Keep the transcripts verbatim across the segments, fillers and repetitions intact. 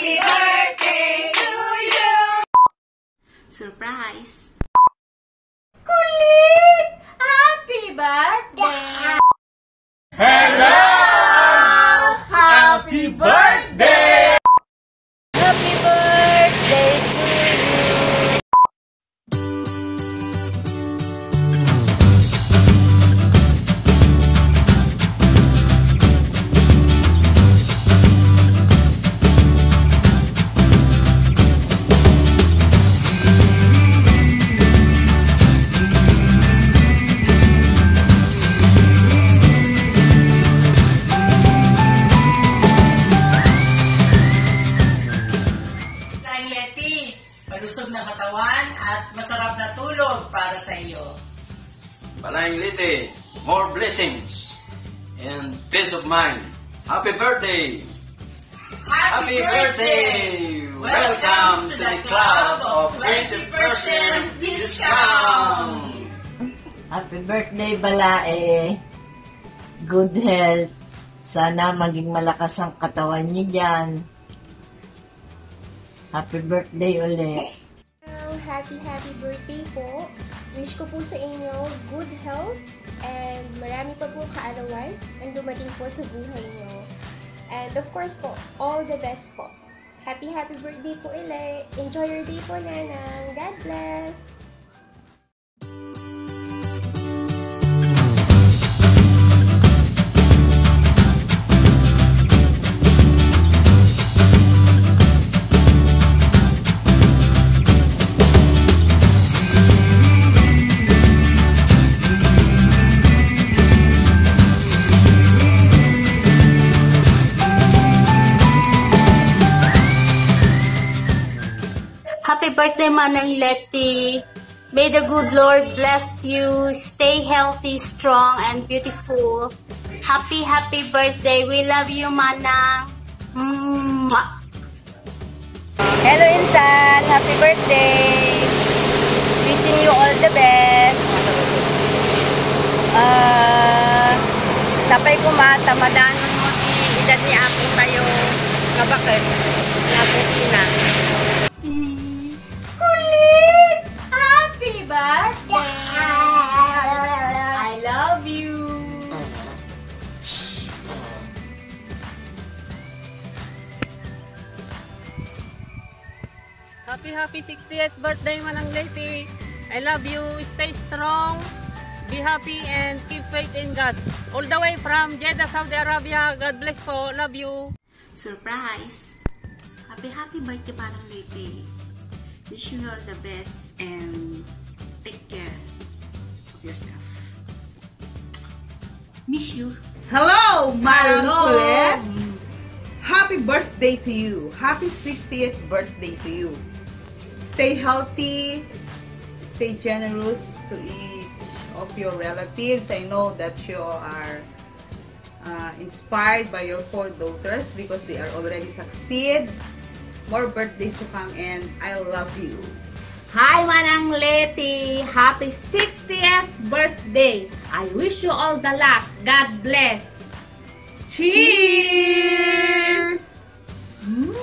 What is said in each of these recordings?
Happy birthday to you! Surprise! Kulit! Happy birthday! Hello! Happy birthday! Happy birthday to you! Malusog na katawan at masarap na tulog para sa iyo. Malayang liti, more blessings and peace of mind. Happy birthday! Happy, Happy birthday! birthday! Welcome to the club of twenty percent discount! Happy birthday, Balae! Good health. Sana maging malakas ang katawan niyo dyan. Happy birthday ulit. Happy, happy birthday po. Wish ko po sa inyo good health and marami pa po kaarawan ang dumating po sa buhay niyo. And of course po, all the best po. Happy, happy birthday po ulit. Enjoy your day po, Nanang. God bless! Happy birthday, Manang Letty. May the good Lord bless you. Stay healthy, strong, and beautiful. Happy, happy birthday. We love you, Manang. Mwah. Hello, Insan! Happy birthday! Wishing you all the best. Uh, sapay ko matamadaan mo si edad ni ako tayo kabakit. Nabuti na. Kulit! Happy birthday! I love you! Happy, happy sixtieth birthday, Manang Lady. I love you. Stay strong. Be happy and keep faith in God. All the way from Jeddah, Saudi Arabia. God bless po. Love you. Surprise! Happy, happy birthday, Manang Lady. Wish you all the best and take care of yourself. Miss you. Hello, Madam Hello. Colette. Happy birthday to you. Happy sixtieth birthday to you. Stay healthy. Stay generous to each of your relatives. I know that you are uh, inspired by your four daughters because they are already succeed. More birthdays to come and I love you. Hi, Manang Leti! Happy sixtieth birthday! I wish you all the luck. God bless! Cheers! Mm.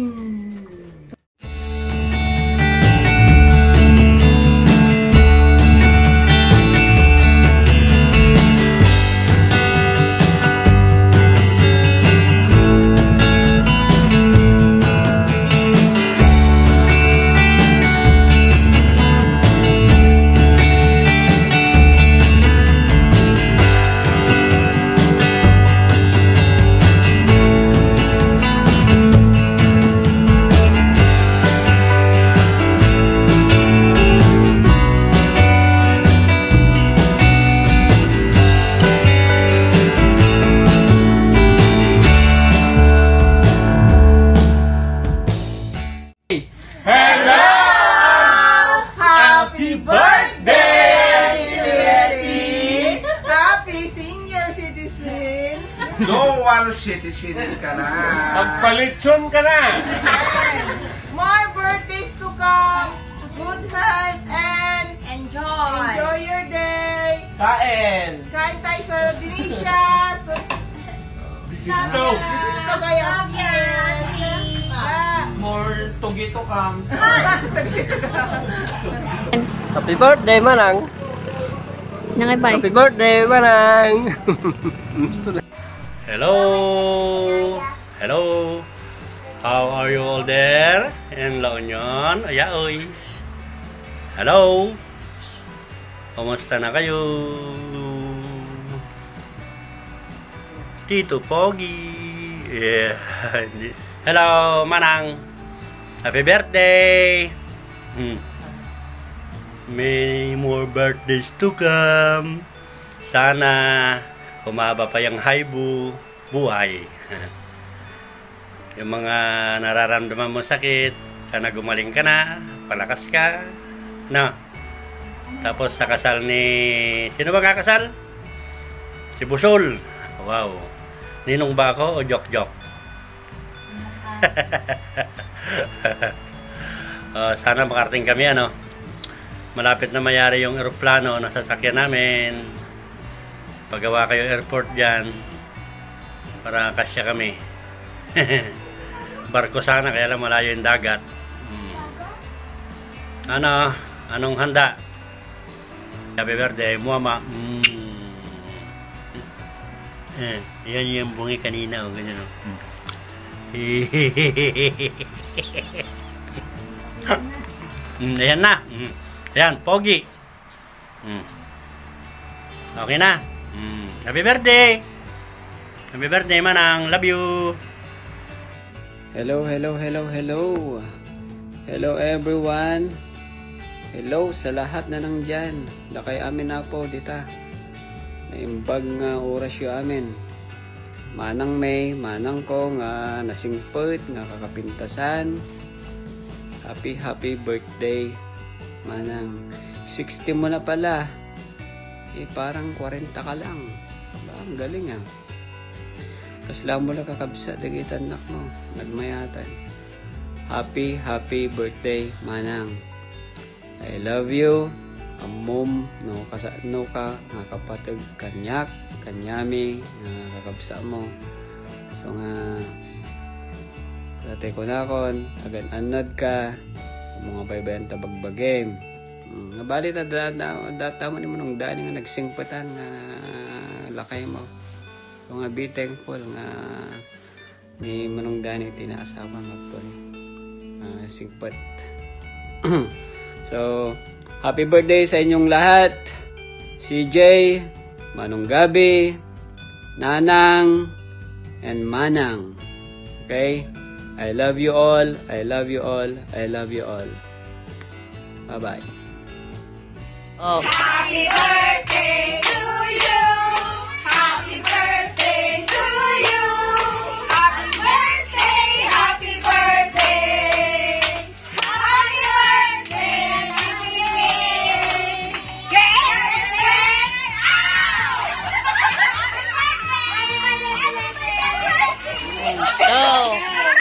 Hello! Happy birthday, Letty! Happy senior citizen! Dual citizen ka na. Magpalitson ka na. More birthdays to come! Good health and Enjoy! enjoy your day! Kain! Kain tayo sa Delicious! This is so. This is Kagaya. Yes! mosquito come. Happy birthday, Manang! Nakibay. Happy birthday, Manang! Hello! Hello! How are you all there? In La Union? Ayaoy! Hello! Kumusta na kayo? Tito Pogi! Yeah. Hello, Manang! Happy birthday! Hmm. Many more birthdays to come. Sana humaba pa yung haibu buhay. Yung mga nararamdaman mo sakit, sana gumaling ka na, palakas ka. No. Tapos sa kasal ni... Sino ba kakasal? Si Busol. Wow. Ninong ba ako o jok-jok? uh, sana makarating kami, ano? Malapit na mayari yung eroplano na sasakyan namin. Pagawa kayo airport dyan para kasya kami. Barko sana, kaya lang malayo yung dagat. Hmm. Ano? Anong handa? Happy birthday, Mama. Mm. Eh, yan yung bungi kanina. O, ganyan, o. Mm. mm, ayan na. Mm. Ayan, pogi. Mm. Okay na. Mm. Happy birthday. Happy birthday, Manang. Love you. Hello, hello, hello, hello. Hello everyone. Hello sa lahat na nandyan. Lakay amin na po dita. Naimbag nga oras yu amin. Manang May, manang ko nga nasingput, nga kakapintasan. Happy, happy birthday. Manang, sixty mo na pala. Eh, parang forty ka lang. Ba, ang galing ah. Kasla mo na kakabsa, dagitan nak mo. Nagmayatan. Happy, happy birthday, Manang. I love you. Amom, no, kasa, no ka, nga kapatid kanyak, kanyami, nga kakabsa mo. So nga, dati ko na kon, agan anad ka, mga baybayan tabagbagem. Mm, nga bali na data mo ni mo nung dani nga nagsingpatan nga lakay mo. So nga be thankful nga ni manong dani tinaasawa nga po ni uh, singpat. So, happy birthday sa inyong lahat. C J, Manong Gabi, Nanang, and Manang. Okay? I love you all. I love you all. I love you all. Bye-bye. Oh. Happy birthday to you. Happy birthday to you. Happy birthday. Happy birthday. Happy birthday. Happy birthday. Get ready. Ow! Go.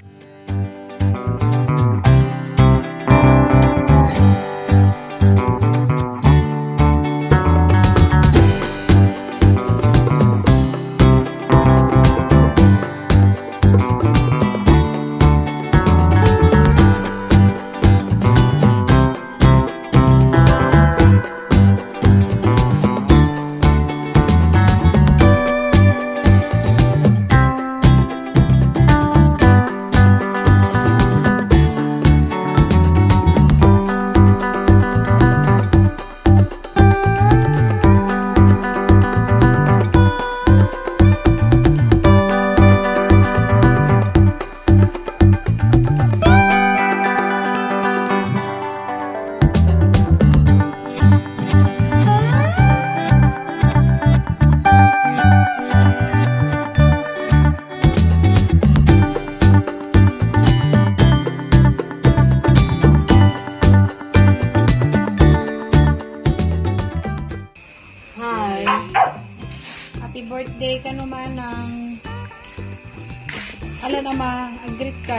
Happy birthday ka naman ng ala naman, agrit ka.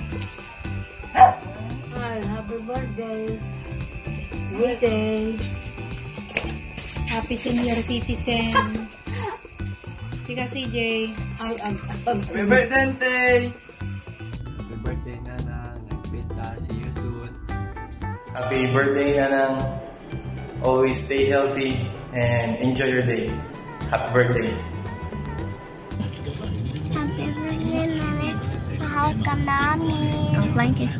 Ay, happy birthday. Birthday. Happy senior citizen. Sika C J. Ay, ay, Happy birthday! Happy birthday, Nanang. Nagpita si Happy birthday, Nanang. Always stay healthy and enjoy your day. Happy birthday. Happy birthday, Nanay. Mahal ka namin. Ang flying kiss.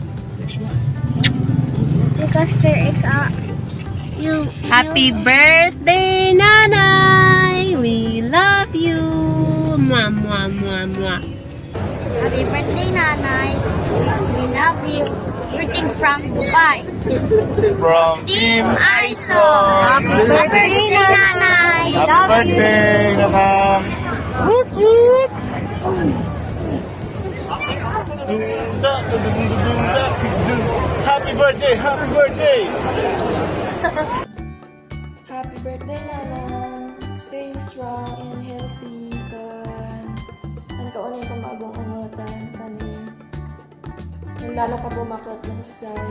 Because there is a you. Happy birthday, Nanay! We love you! Mwah, mwah, mwah, mwah. Happy birthday, Nanay. We love you. Greetings from Dubai. From Team I S O. Happy birthday, Nanay. Happy Love birthday, you. Nanang. Woot woot. Happy birthday, happy birthday. Happy birthday, Nanang. Stay strong and healthy. Kan ang kaunay ko maabong ungutan kani. Lalo ka bumakot ng sky.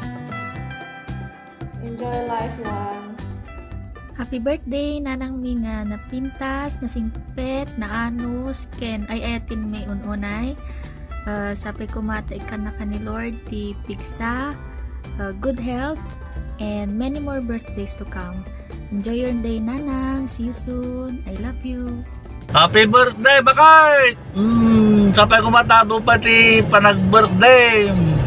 Enjoy life lang. Happy birthday, Nanang Minga, na pintas, na singpet, na anus, ken ay ayatin may ununay. Uh, sabi ko mata ikan na ka ni Lord, ti pigsa, uh, good health, and many more birthdays to come. Enjoy your day, Nanang. See you soon. I love you. Happy birthday, Bakay! Hmm, sampai ko matado pati panag-birthday.